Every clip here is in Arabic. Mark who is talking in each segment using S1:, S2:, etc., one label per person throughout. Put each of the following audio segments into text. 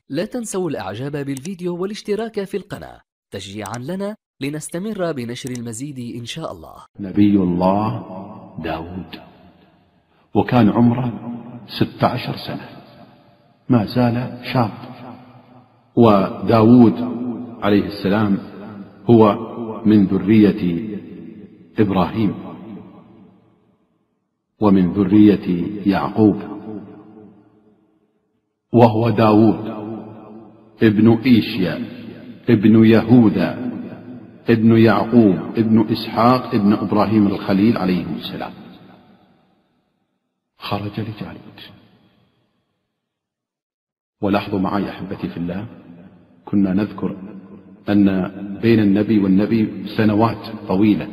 S1: لا تنسوا الإعجاب بالفيديو والاشتراك في القناة تشجيعا لنا لنستمر بنشر المزيد إن شاء الله.
S2: نبي الله داود، وكان عمره 16 سنة، ما زال شاب. وداود عليه السلام هو من ذرية إبراهيم ومن ذرية يعقوب، وهو داود ابن إيشيا ابن يهوذا ابن يعقوب ابن إسحاق ابن إبراهيم الخليل عليهم السلام. خرج لجالوت. ولاحظوا معي أحبتي في الله، كنا نذكر أن بين النبي والنبي سنوات طويلة،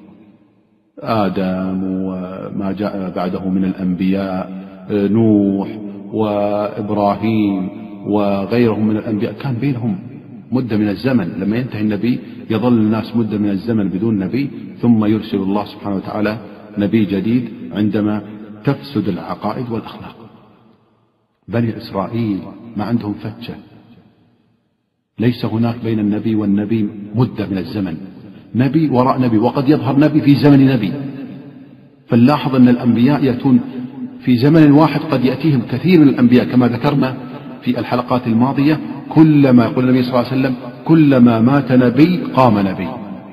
S2: آدم وما جاء بعده من الأنبياء، نوح وإبراهيم وغيرهم من الأنبياء، كان بينهم مدة من الزمن. لما ينتهي النبي يظل الناس مدة من الزمن بدون نبي، ثم يرسل الله سبحانه وتعالى نبي جديد عندما تفسد العقائد والأخلاق. بني إسرائيل ما عندهم فتشة، ليس هناك بين النبي والنبي مدة من الزمن، نبي وراء نبي، وقد يظهر نبي في زمن نبي. فنلاحظ أن الأنبياء يأتون في زمن واحد، قد يأتيهم كثير من الأنبياء كما ذكرنا في الحلقات الماضية. كلما يقول النبي صلى الله عليه وسلم كلما مات نبي قام نبي،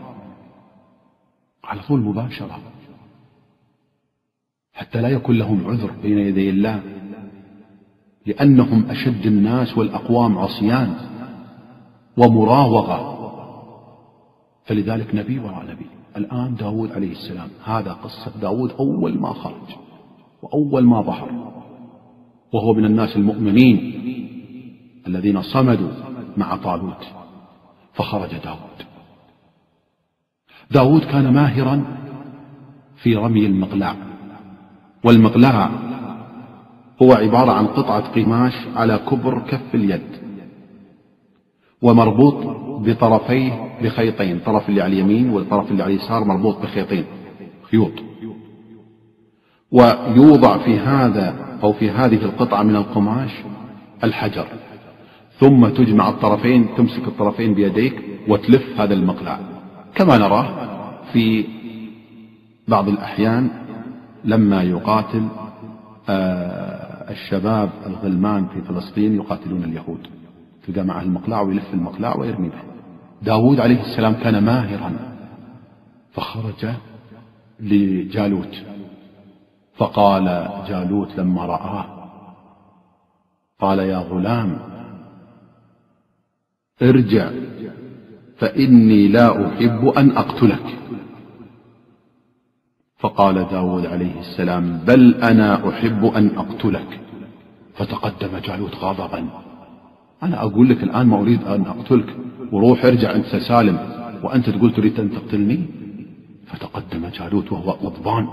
S2: على طول مباشرة، حتى لا يكون لهم عذر بين يدي الله، لأنهم أشد الناس والأقوام عصيان ومراوغة، فلذلك نبي وراء نبي. الآن داود عليه السلام، هذا قصة داود أول ما خرج وأول ما ظهر، وهو من الناس المؤمنين الذين صمدوا مع طالوت. فخرج داود كان ماهرا في رمي المقلاع. والمقلاع هو عبارة عن قطعة قماش على كبر كف اليد، ومربوط بطرفيه بخيطين، طرف اللي على اليمين والطرف اللي على اليسار مربوط بخيطين، خيوط. ويوضع في هذا أو في هذه القطعة من القماش الحجر، ثم تجمع الطرفين، تمسك الطرفين بيديك وتلف هذا المقلاع، كما نراه في بعض الأحيان لما يقاتل الشباب الغلمان في فلسطين يقاتلون اليهود، تلقى معه المقلاع ويلف المقلاع ويرمي به. داود عليه السلام كان ماهرا، فخرج لجالوت. فقال جالوت لما رآه، قال: يا غلام ارجع، فإني لا أحب أن أقتلك. فقال داود عليه السلام: بل أنا أحب أن أقتلك. فتقدم جالوت غاضبا: أنا أقول لك الآن ما أريد أن أقتلك، وروح ارجع أنت سالم، وأنت تقول تريد أن تقتلني. فتقدم جالوت وهو غضبان.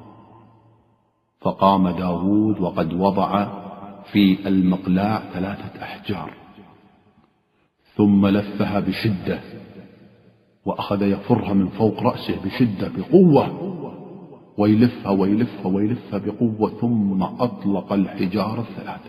S2: فقام داود وقد وضع في المقلاع 3 أحجار، ثم لفها بشدة، وأخذ يفرها من فوق رأسه بشدة بقوة، ويلفها ويلفها ويلفها بقوة، ثم أطلق الحجار 3،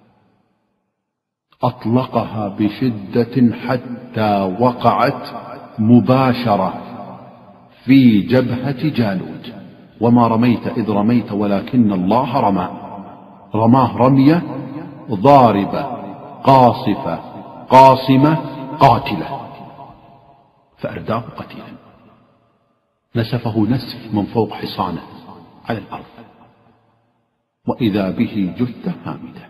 S2: أطلقها بشدة حتى وقعت مباشرة في جبهة جالوت. وما رميت إذ رميت ولكن الله رمى. رماه رمية ضاربة قاصفة قاصمة قاتلة، فأرداه قتيلا، نسفه نسف من فوق حصانه على الأرض، وإذا به جثة هامدة.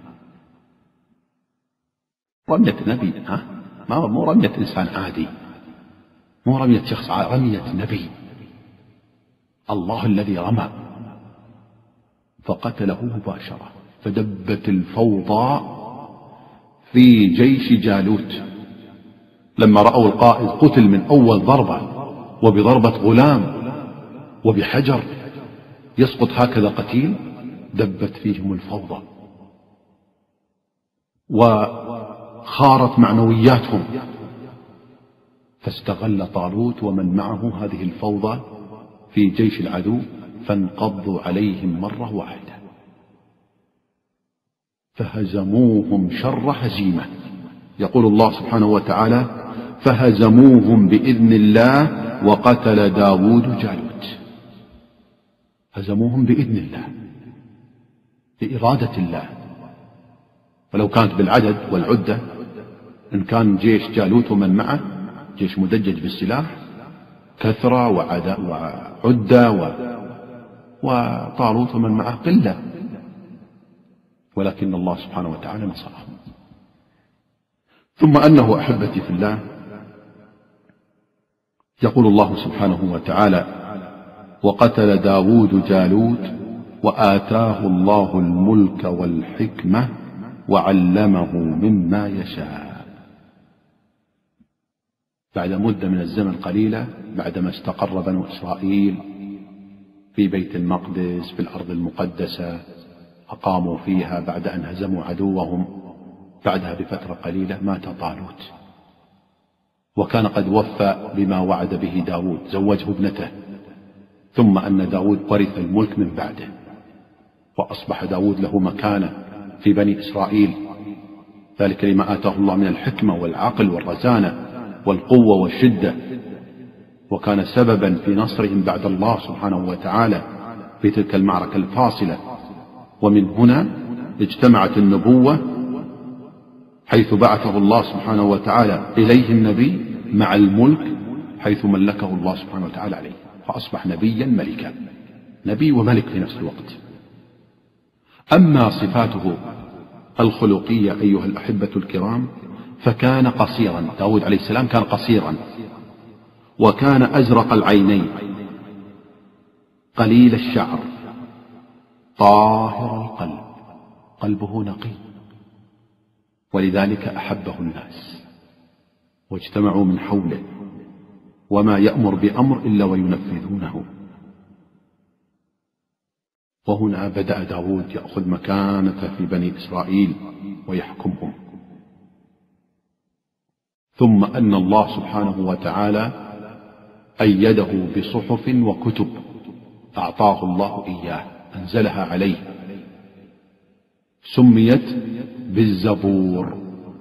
S2: رمية نبي، مو رمية إنسان عادي، مو رمية شخص عادي، رمية نبي، الله الذي رمى، فقتله مباشرة. فدبت الفوضى في جيش جالوت لما رأوا القائد قتل من أول ضربة، وبضربة غلام وبحجر يسقط هكذا قتيل، دبت فيهم الفوضى وخارت معنوياتهم. فاستغل طالوت ومن معه هذه الفوضى في جيش العدو، فانقضوا عليهم مرة واحدة، فهزموهم شر هزيمة. يقول الله سبحانه وتعالى: فهزموهم بإذن الله وقتل داود جالوت. هزموهم بإذن الله، بإرادة الله. ولو كانت بالعدد والعدة، إن كان جيش جالوت ومن معه جيش مدجج بالسلاح كثرة وعدة وطالوت ومن معه قلة، ولكن الله سبحانه وتعالى نصرهم. ثم أنه أحبتي في الله يقول الله سبحانه وتعالى: وقتل داود جالوت وآتاه الله الملك والحكمة وعلمه مما يشاء. بعد مدة من الزمن قليلة، بعدما استقر بنو إسرائيل في بيت المقدس في الأرض المقدسة، أقاموا فيها بعد أن هزموا عدوهم، بعدها بفترة قليلة مات طالوت، وكان قد وفى بما وعد به داود، زوجه ابنته، ثم أن داود ورث الملك من بعده، وأصبح داود له مكانة في بني إسرائيل، ذلك لما آتاه الله من الحكمة والعقل والرزانة والقوة والشدة، وكان سببا في نصرهم بعد الله سبحانه وتعالى في تلك المعركة الفاصلة. ومن هنا اجتمعت النبوة، حيث بعثه الله سبحانه وتعالى إليه النبي مع الملك، حيث ملكه الله سبحانه وتعالى عليه، فأصبح نبيا ملكا، نبي وملك في نفس الوقت. أما صفاته الخلقية أيها الأحبة الكرام، فكان قصيرا. داود عليه السلام كان قصيرا، وكان أزرق العينين، قليل الشعر، طاهر القلب، قلبه نقي، ولذلك أحبه الناس واجتمعوا من حوله، وما يأمر بأمر إلا وينفذونه. وهنا بدأ داود يأخذ مكانته في بني إسرائيل ويحكمهم. ثم أن الله سبحانه وتعالى أيده بصحف وكتب أعطاه الله إياه، أنزلها عليه، سميت بالزبور.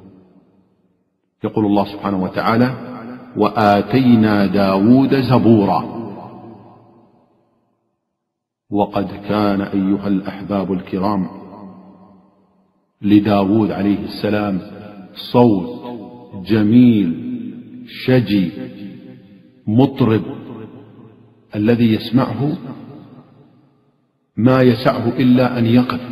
S2: يقول الله سبحانه وتعالى: وآتينا داود زبورا. وقد كان أيها الأحباب الكرام لداود عليه السلام صوت جميل شجي مطرب، الذي يسمعه ما يسعه إلا أن يقف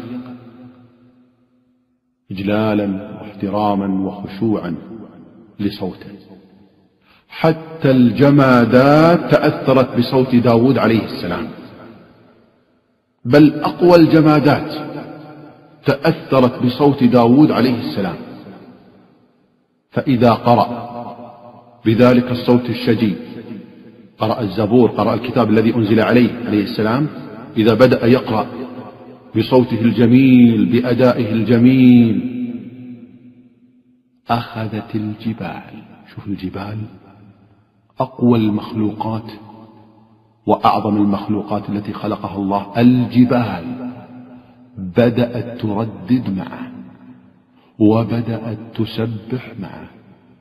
S2: إجلالا واحتراما وخشوعا لصوته. حتى الجمادات تأثرت بصوت داود عليه السلام، بل أقوى الجمادات تأثرت بصوت داود عليه السلام. فإذا قرأ بذلك الصوت الشجي، قرأ الزبور، قرأ الكتاب الذي أنزل عليه السلام، إذا بدأ يقرأ بصوته الجميل بأدائه الجميل، أخذت الجبال. شوف الجبال، أقوى المخلوقات وأعظم المخلوقات التي خلقها الله، الجبال بدأت تردد معه وبدأت تسبح معه،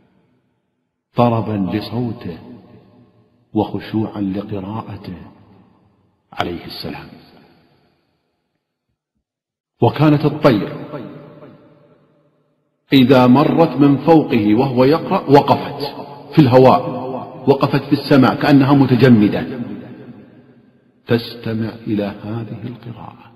S2: طربا لصوته وخشوعا لقراءته عليه السلام. وكانت الطير إذا مرت من فوقه وهو يقرأ وقفت في الهواء، وقفت في السماء كأنها متجمدة تستمع إلى هذه القراءة.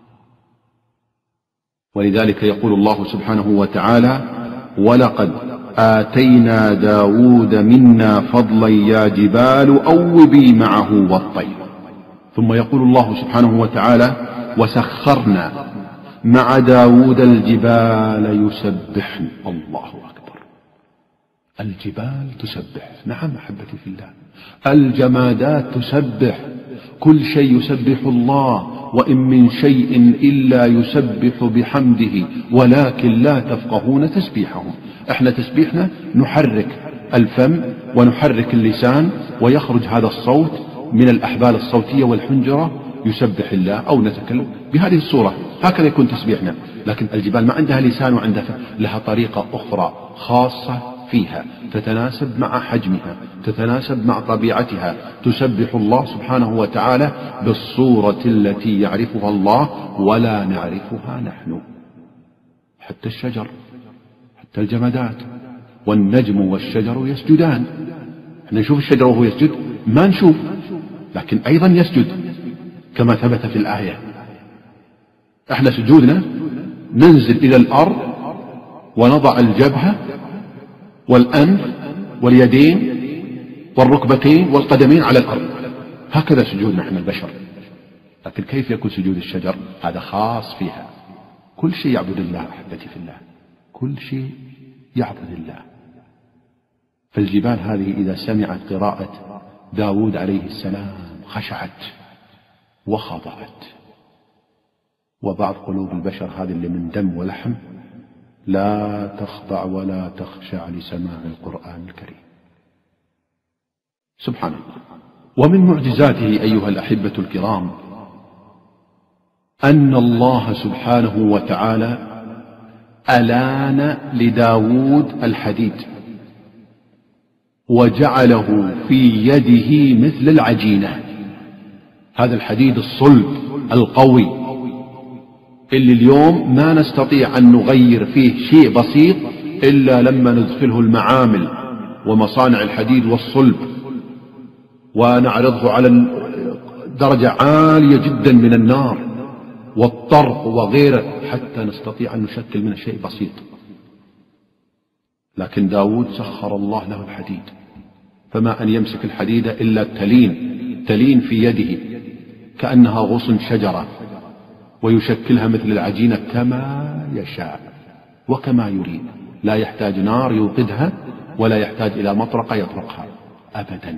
S2: ولذلك يقول الله سبحانه وتعالى: ولقد آتينا داود منا فضلا يا جبال أوبي معه والطير. ثم يقول الله سبحانه وتعالى: وسخرنا مع داود الجبال يسبحن. الله أكبر، الجبال تسبح. نعم أحبتي في الله، الجمادات تسبح، كل شيء يسبح الله، وإن من شيء إلا يسبح بحمده ولكن لا تفقهون تسبيحهم. احنا تسبيحنا نحرك الفم ونحرك اللسان ويخرج هذا الصوت من الأحبال الصوتية والحنجرة، يسبح الله، أو نتكلم بهذه الصورة، هكذا يكون تسبيحنا. لكن الجبال ما عندها لسان وعندها لها طريقة أخرى خاصة فيها تتناسب مع حجمها، تتناسب مع طبيعتها، تسبح الله سبحانه وتعالى بالصورة التي يعرفها الله ولا نعرفها نحن. حتى الشجر، حتى الجمادات، والنجم والشجر يسجدان. احنا نشوف الشجر وهو يسجد؟ ما نشوف، لكن أيضا يسجد كما ثبت في الآية. احنا سجودنا ننزل إلى الأرض ونضع الجبهة والأنف واليدين والركبتين والقدمين على الأرض، هكذا سجودنا احنا البشر. لكن كيف يكون سجود الشجر؟ هذا خاص فيها. كل شيء يعبد الله أحبتي في الله، كل شيء يعبد الله. فالجبال هذه إذا سمعت قراءة داود عليه السلام خشعت وخضعت. وبعض قلوب البشر هذه اللي من دم ولحم لا تخضع ولا تخشع لسماع القرآن الكريم. سبحان الله. ومن معجزاته أيها الأحبة الكرام أن الله سبحانه وتعالى ألان لداود الحديد وجعله في يده مثل العجينة. هذا الحديد الصلب القوي اللي اليوم ما نستطيع أن نغير فيه شيء بسيط إلا لما ندخله المعامل ومصانع الحديد والصلب ونعرضه على درجة عالية جدا من النار والطرق وغيره حتى نستطيع أن نشكل منه شيء بسيط. لكن داود سخر الله له الحديد، فما أن يمسك الحديد إلا تلين في يده كأنها غصن شجرة، ويشكلها مثل العجينة كما يشاء وكما يريد، لا يحتاج نار يوقدها ولا يحتاج إلى مطرقة يطرقها أبدا.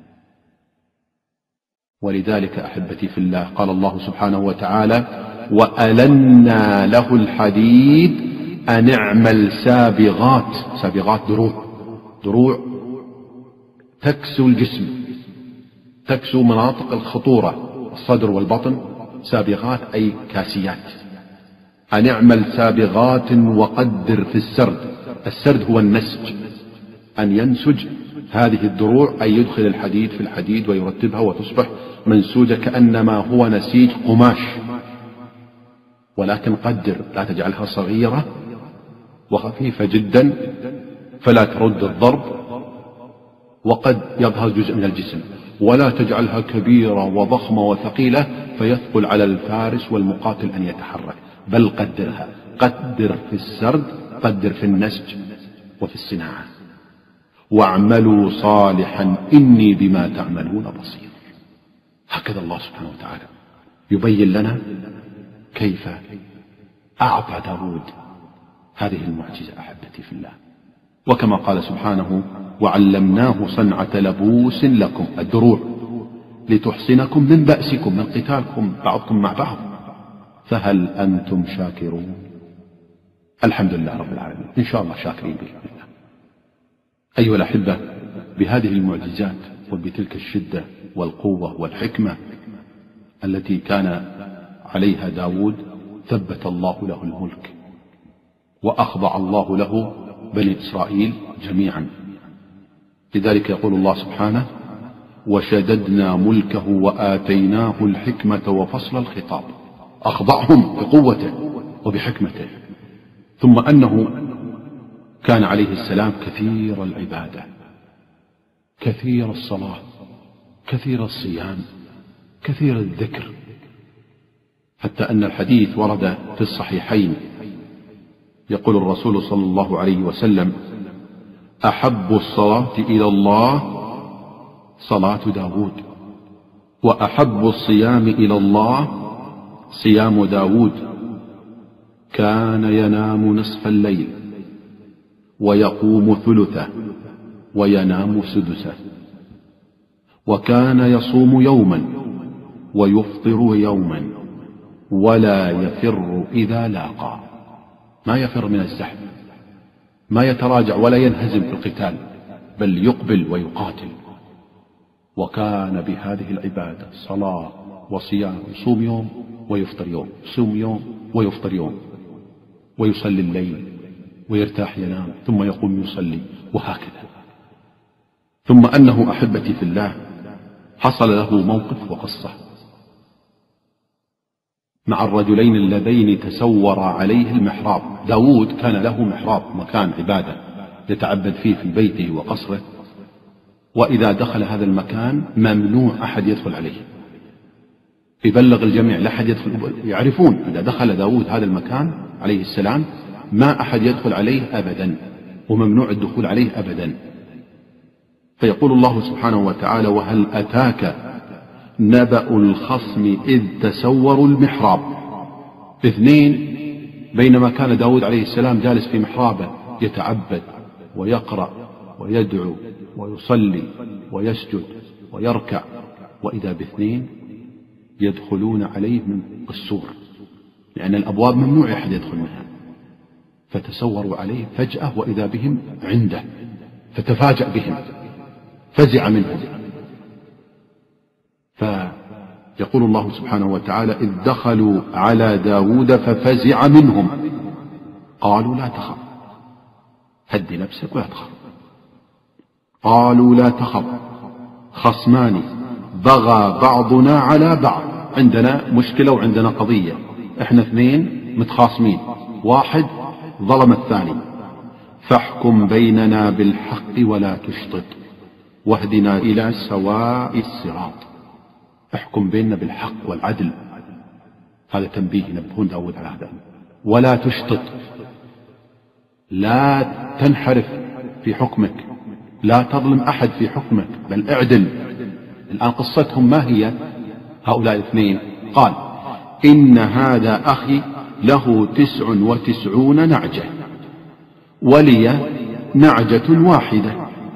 S2: ولذلك أحبتي في الله قال الله سبحانه وتعالى وألنا له الحديد أن اعمل سابغات. سابغات دروع تكسو الجسم، تكسو مناطق الخطورة الصدر والبطن. سابغات أي كاسيات. أن اعمل سابغات وقدر في السرد. السرد هو النسج، أن ينسج هذه الدروع، أي يدخل الحديد في الحديد ويرتبها وتصبح منسوجة كأنما هو نسيج قماش. ولكن قدر، لا تجعلها صغيرة وخفيفة جدا فلا ترد الضرب وقد يظهر جزء من الجسم، ولا تجعلها كبيرة وضخمة وثقيلة فيثقل على الفارس والمقاتل أن يتحرك، بل قدرها. قدر في السرد، قدر في النسج وفي الصناعة. واعملوا صالحا إني بما تعملون بصير. هكذا الله سبحانه وتعالى يبين لنا كيف أعطى داود هذه المعجزة أحبتي في الله. وكما قال سبحانه وعلمناه صنعة لبوس لكم، الدروع لتحصنكم من بأسكم، من قتالكم بعضكم مع بعض، فهل أنتم شاكرون؟ الحمد لله رب العالمين، إن شاء الله شاكرين بإذن الله. أيها الأحبة، بهذه المعجزات وبتلك الشدة والقوة والحكمة التي كان عليها داود ثبت الله له الملك وأخضع الله له بني إسرائيل جميعا. لذلك يقول الله سبحانه وشددنا ملكه وآتيناه الحكمة وفصل الخطاب. أخضعهم بقوته وبحكمته. ثم أنه كان عليه السلام كثير العبادة، كثير الصلاة، كثير الصيام، كثير الذكر، حتى أن الحديث ورد في الصحيحين يقول الرسول صلى الله عليه وسلم أحب الصلاة إلى الله صلاة داود، وأحب الصيام إلى الله صيام داود، كان ينام نصف الليل ويقوم ثلثه وينام سدسه، وكان يصوم يوما ويفطر يوما ولا يفر إذا لاقى. ما يفر من الزحف، ما يتراجع ولا ينهزم في القتال، بل يقبل ويقاتل. وكان بهذه العبادة صلاة وصيام، يصوم يوم ويفطر يوم، يصوم يوم ويفطر يوم. ويصلي الليل ويرتاح ينام ثم يقوم يصلي وهكذا. ثم أنه أحبتي في الله حصل له موقف وقصة مع الرجلين اللذين تسور عليه المحراب. داود كان له محراب، مكان عبادة يتعبد فيه في بيته وقصره، وإذا دخل هذا المكان ممنوع أحد يدخل عليه، يبلغ الجميع لا أحد يدخل، يعرفون إذا دخل داود هذا المكان عليه السلام ما أحد يدخل عليه أبدا، وممنوع الدخول عليه أبدا. فيقول الله سبحانه وتعالى: وهل أتاك نبأ الخصم إذ تسوروا المحراب. اثنين بينما كان داود عليه السلام جالس في محرابه يتعبد ويقرأ ويدعو ويصلي ويسجد ويركع، وإذا باثنين يدخلون عليه من السور، لأن الأبواب ممنوع أحد يدخل منها، فتسوروا عليه فجأة وإذا بهم عنده، فتفاجأ بهم، فزع منهم. فيقول الله سبحانه وتعالى: إذ دخلوا على داود ففزع منهم قالوا لا تخف، هدي نفسك ولا تخف. قالوا لا تخف خصمان بغى بعضنا على بعض، عندنا مشكلة وعندنا قضية، احنا اثنين متخاصمين، واحد ظلم الثاني، فاحكم بيننا بالحق ولا تشطط واهدنا إلى سواء الصراط. احكم بيننا بالحق والعدل، هذا تنبيه ينبهون داود على هذا. ولا تشطط، لا تنحرف في حكمك، لا تظلم أحد في حكمك، بل اعدل. الآن قصتهم ما هي هؤلاء الاثنين؟ قال: إن هذا أخي له 99 نعجة ولي نعجة واحدة،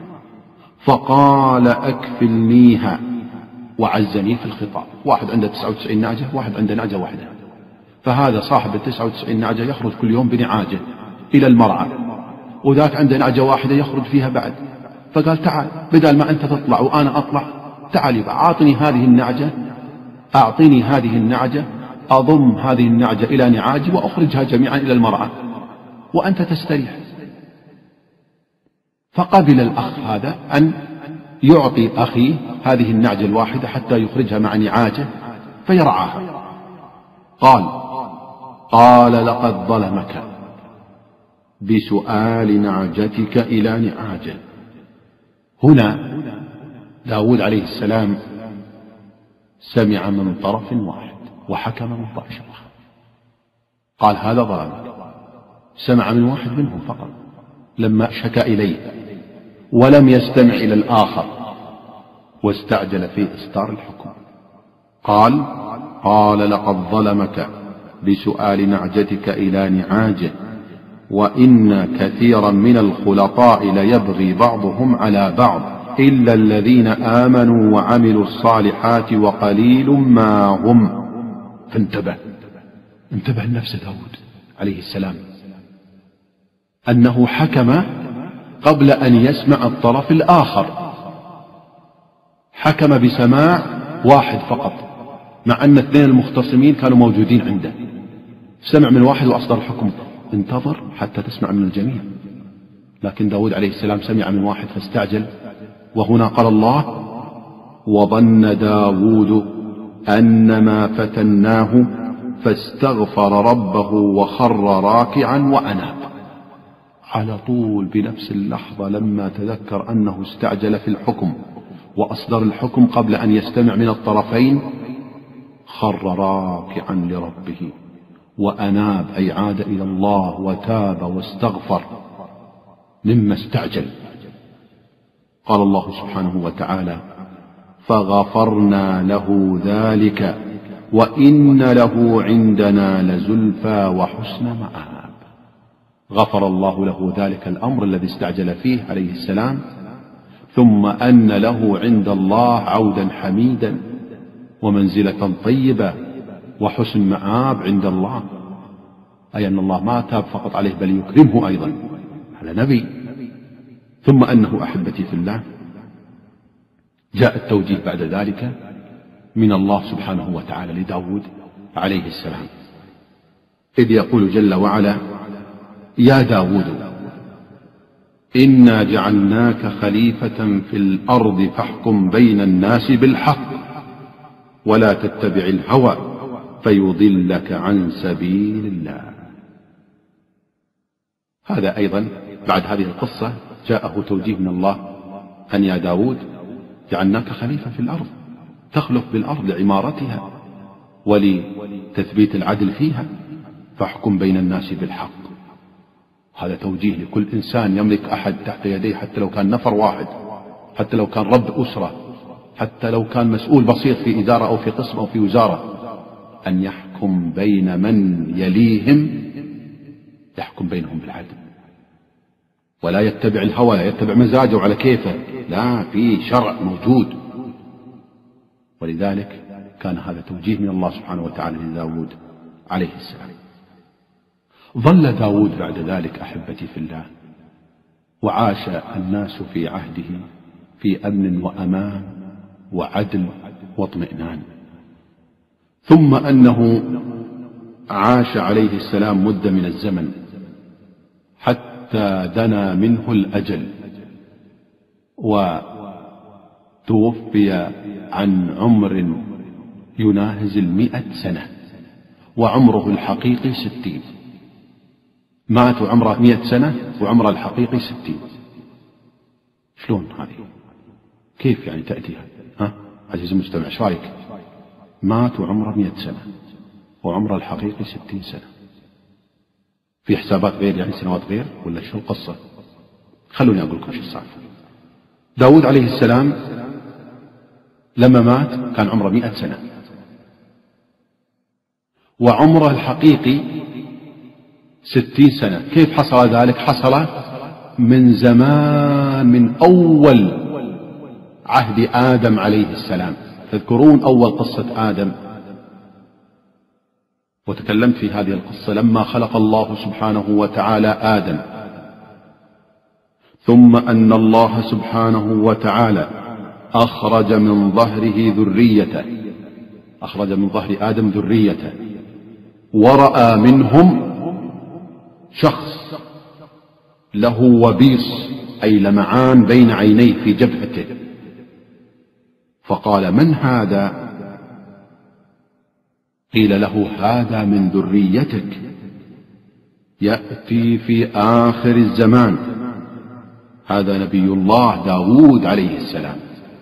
S2: فقال أكفلنيها، وعزني في الخطاب. واحد عنده 99 نعجة، واحد عنده نعجة واحدة، فهذا صاحب 99 نعجة يخرج كل يوم بنعاجة إلى المرعى، وذاك عنده نعجة واحدة يخرج فيها بعد. فقال: تعال، بدل ما أنت تطلع وأنا أطلع، تعال يبقى أعطني هذه النعجة، أعطني هذه النعجة، أضم هذه النعجة إلى نعاجي وأخرجها جميعا إلى المرعى وأنت تستريح. فقبل الأخ هذا أن يعطي أخيه هذه النعجة الواحدة حتى يخرجها مع نعاجه فيرعاها. قال لقد ظلمك بسؤال نعجتك إلى نعاجه. هنا داود عليه السلام سمع من طرف واحد وحكم من طرف آخر. قال: هذا ظلمك، سمع من واحد منهم فقط لما شكا إليه، ولم يستمع إلى الآخر، واستعجل في إصدار الحكم. قال لقد ظلمك بسؤال نعجتك إلى نعاجه، وإن كثيرا من الخلطاء ليبغي بعضهم على بعض إلا الذين آمنوا وعملوا الصالحات وقليل ما هم. فانتبه لنفس داود عليه السلام أنه حكم قبل أن يسمع الطرف الآخر، حكم بسماع واحد فقط، مع أن اثنين المختصمين كانوا موجودين عنده. سمع من واحد وأصدر الحكم. انتظر حتى تسمع من الجميع، لكن داود عليه السلام سمع من واحد فاستعجل. وهنا قال الله: وظن داود أنما فتناه فاستغفر ربه وخر راكعا وأناب. على طول بنفس اللحظة لما تذكر أنه استعجل في الحكم وأصدر الحكم قبل أن يستمع من الطرفين، خر راكعا لربه وأناب، أي عاد إلى الله وتاب واستغفر مما استعجل. قال الله سبحانه وتعالى: فغفرنا له ذلك وإن له عندنا لزلفى وحسن مآب. غفر الله له ذلك الأمر الذي استعجل فيه عليه السلام، ثم أن له عند الله عودا حميدا ومنزلة طيبة وحسن مآب عند الله، أي أن الله ما تاب فقط عليه بل يكرمه أيضا، هذا نبي. ثم أنه أحبتي في الله جاء التوجيه بعد ذلك من الله سبحانه وتعالى لداود عليه السلام، إذ يقول جل وعلا: يا داود إنا جعلناك خليفة في الأرض فاحكم بين الناس بالحق ولا تتبع الهوى فيضلك عن سبيل الله. هذا أيضا بعد هذه القصة جاءه توجيه من الله أن يا داود جعلناك خليفة في الأرض، تخلف بالأرض لعمارتها ولتثبيت العدل فيها، فاحكم بين الناس بالحق. هذا توجيه لكل إنسان يملك أحد تحت يديه، حتى لو كان نفر واحد، حتى لو كان رب أسرة، حتى لو كان مسؤول بسيط في إدارة أو في قسم أو في وزارة، أن يحكم بين من يليهم، يحكم بينهم بالعدل، ولا يتبع الهوى، لا يتبع مزاجه على كيفه، لا، في شرع موجود. ولذلك كان هذا توجيه من الله سبحانه وتعالى لداود عليه السلام. ظل داود بعد ذلك أحبتي في الله، وعاش الناس في عهده في أمن وأمان وعدل واطمئنان، ثم أنه عاش عليه السلام مدة من الزمن حتى دنا منه الأجل، وتوفي عن عمر يناهز 100 سنة، وعمره الحقيقي 60. مات وعمره 100 سنة وعمره الحقيقي 60. شلون هذه؟ كيف يعني تأتي؟ عزيز المستمع، ايش رايك؟ مات وعمره 100 سنة وعمره الحقيقي 60 سنة. في حسابات غير، يعني سنوات غير، ولا شو القصة؟ خلوني أقول لكم شو الصار. داود عليه السلام لما مات كان عمره 100 سنة، وعمره الحقيقي 60 سنة. كيف حصل ذلك؟ حصل من زمان، من أول عهد آدم عليه السلام. تذكرون أول قصة آدم، وتكلمت في هذه القصة لما خلق الله سبحانه وتعالى آدم، ثم أن الله سبحانه وتعالى أخرج من ظهره ذريته، أخرج من ظهر آدم ذريته، ورأى منهم شخص له وبيص، أي لمعان بين عينيه في جبهته، فقال: من هذا؟ قيل له: هذا من ذريتك، يأتي في آخر الزمان، هذا نبي الله داود عليه السلام.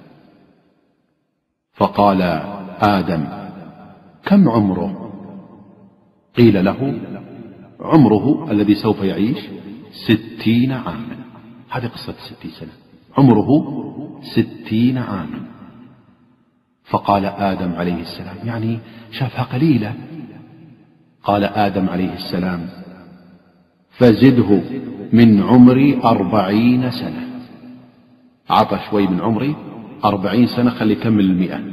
S2: فقال آدم: كم عمره؟ قيل له: عمره الذي سوف يعيش 60 عاما. هذه قصة 60 سنة، عمره 60 عاما. فقال آدم عليه السلام، يعني شافها قليلة. قال آدم عليه السلام: فزده من عمري 40 سنة. عطى شوي من عمري 40 سنة، خلي يكمل 100.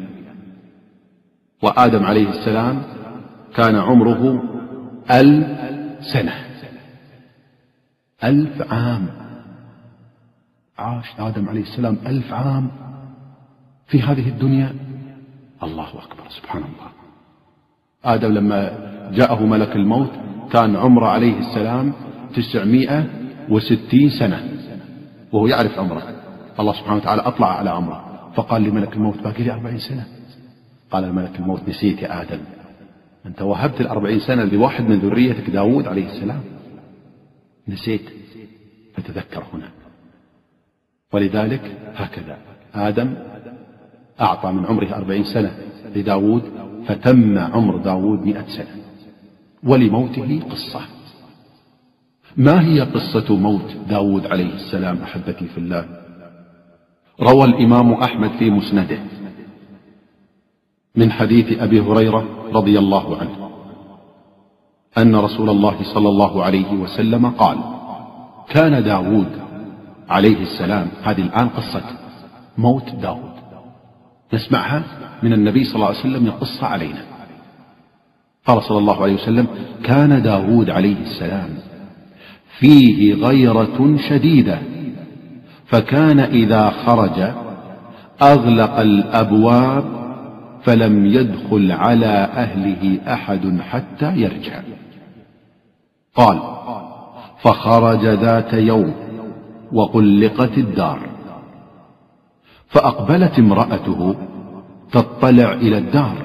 S2: وآدم عليه السلام كان عمره 1000 سنة، 1000 عام. عاش آدم عليه السلام 1000 عام في هذه الدنيا. الله أكبر، سبحان الله. آدم لما جاءه ملك الموت كان عمره عليه السلام 960 سنة، وهو يعرف عمره. الله سبحانه وتعالى أطلع على عمره، فقال لملك الموت: باقي لي 40 سنة. قال ملك الموت: نسيت يا آدم، أنت وهبت 40 سنة لواحد من ذريتك داود عليه السلام، نسيت، فتذكر هنا. ولذلك هكذا آدم أعطى من عمره 40 سنة لداود، فتم عمر داود 100 سنة. ولموته قصة. ما هي قصة موت داود عليه السلام أحبتي في الله؟ روى الإمام أحمد في مسنده من حديث أبي هريرة رضي الله عنه أن رسول الله صلى الله عليه وسلم قال: كان داود عليه السلام. هذه الآن قصة موت داود، نسمعها من النبي صلى الله عليه وسلم يقص علينا. قال صلى الله عليه وسلم: كان داود عليه السلام فيه غيرة شديدة، فكان إذا خرج أغلق الأبواب فلم يدخل على أهله أحد حتى يرجع. قال: فخرج ذات يوم وغلقت الدار، فأقبلت امرأته تطلع إلى الدار،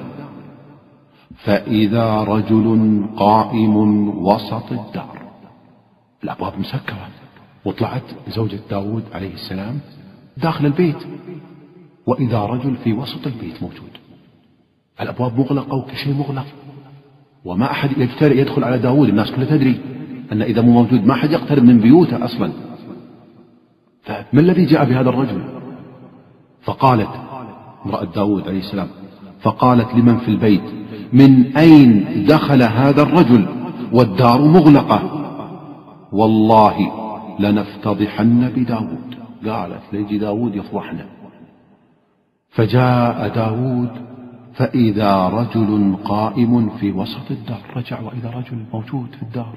S2: فإذا رجل قائم وسط الدار، الأبواب مسكرة، وطلعت زوجة داود عليه السلام داخل البيت، وإذا رجل في وسط البيت موجود، الأبواب مغلقة وكل شيء مغلق، وما أحد يدخل على داود. الناس كلها تدري أن إذا مو موجود ما أحد يقترب من بيوته أصلا، فما الذي جاء بهذا الرجل؟ فقالت امرأة داود عليه السلام، فقالت لمن في البيت: من أين دخل هذا الرجل والدار مغلقة؟ والله لنفتضحن بداود. قالت ليجي داود يفضحنا. فجاء داود فإذا رجل قائم في وسط الدار، رجع وإذا رجل موجود في الدار،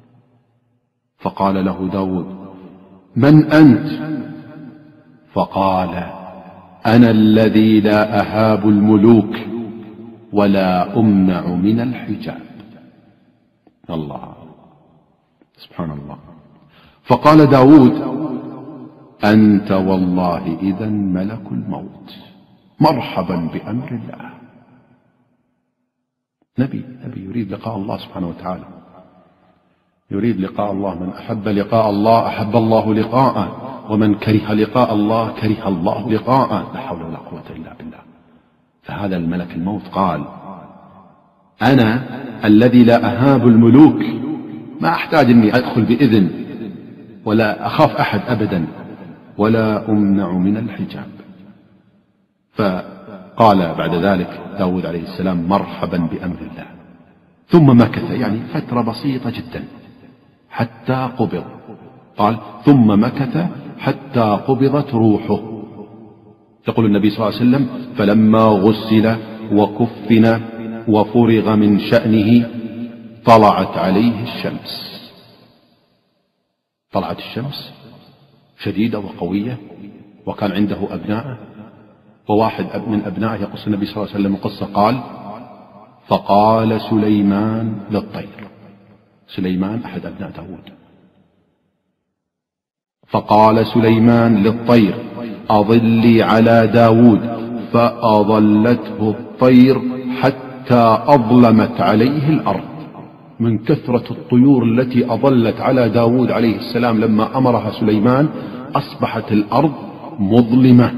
S2: فقال له داود: من أنت؟ فقال: أنا الذي لا أهاب الملوك ولا أمنع من الحجاب. الله، سبحان الله. فقال داود: أنت والله إذا ملك الموت، مرحبا بأمر الله. نبي يريد لقاء الله سبحانه وتعالى، يريد لقاء الله. من أحب لقاء الله أحب الله لقاءه، ومن كره لقاء الله كره الله لقاءه. لا حول ولا قوة إلا بالله. فهذا الملك الموت قال: أنا الذي لا أهاب الملوك، ما أحتاج أني أدخل بإذن ولا أخاف أحد أبدا، ولا أمنع من الحجاب. فقال بعد ذلك داود عليه السلام: مرحبا بأمر الله. ثم مكث يعني فترة بسيطة جدا حتى قبض. قال: ثم مكث حتى قبضت روحه. يقول النبي صلى الله عليه وسلم: فلما غسل وكفن وفرغ من شأنه طلعت عليه الشمس. طلعت الشمس شديدة وقوية، وكان عنده أبناء، وواحد من أبنائه يقص النبي صلى الله عليه وسلم قصة، قال: فقال سليمان للطير، سليمان أحد أبناء داود، فقال سليمان للطير: أظلي على داود، فأظلته الطير حتى أظلمت عليه الأرض. من كثرة الطيور التي أظلت على داود عليه السلام لما أمرها سليمان أصبحت الأرض مظلمة.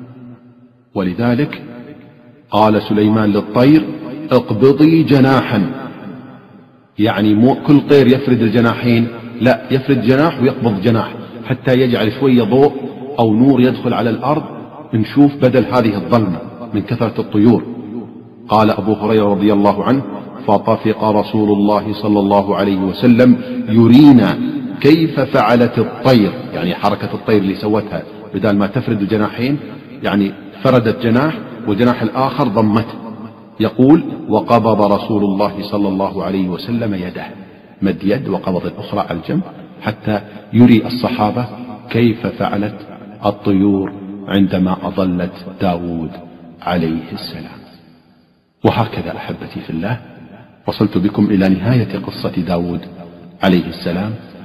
S2: ولذلك قال سليمان للطير: اقبضي جناحا، يعني مو كل طير يفرد الجناحين، لا، يفرد جناح ويقبض جناح حتى يجعل شوية ضوء أو نور يدخل على الأرض، نشوف بدل هذه الظلمة من كثرة الطيور. قال أبو هريرة رضي الله عنه: فطفق رسول الله صلى الله عليه وسلم يرينا كيف فعلت الطير، يعني حركة الطير اللي سوتها، بدل ما تفرد الجناحين يعني فردت جناح والجناح الآخر ضمته. يقول: وقبض رسول الله صلى الله عليه وسلم يده، مد يد وقبض الأخرى على الجنب حتى يري الصحابة كيف فعلت الطيور عندما أظلت داود عليه السلام. وهكذا أحبتي في الله وصلت بكم إلى نهاية قصة داود عليه السلام.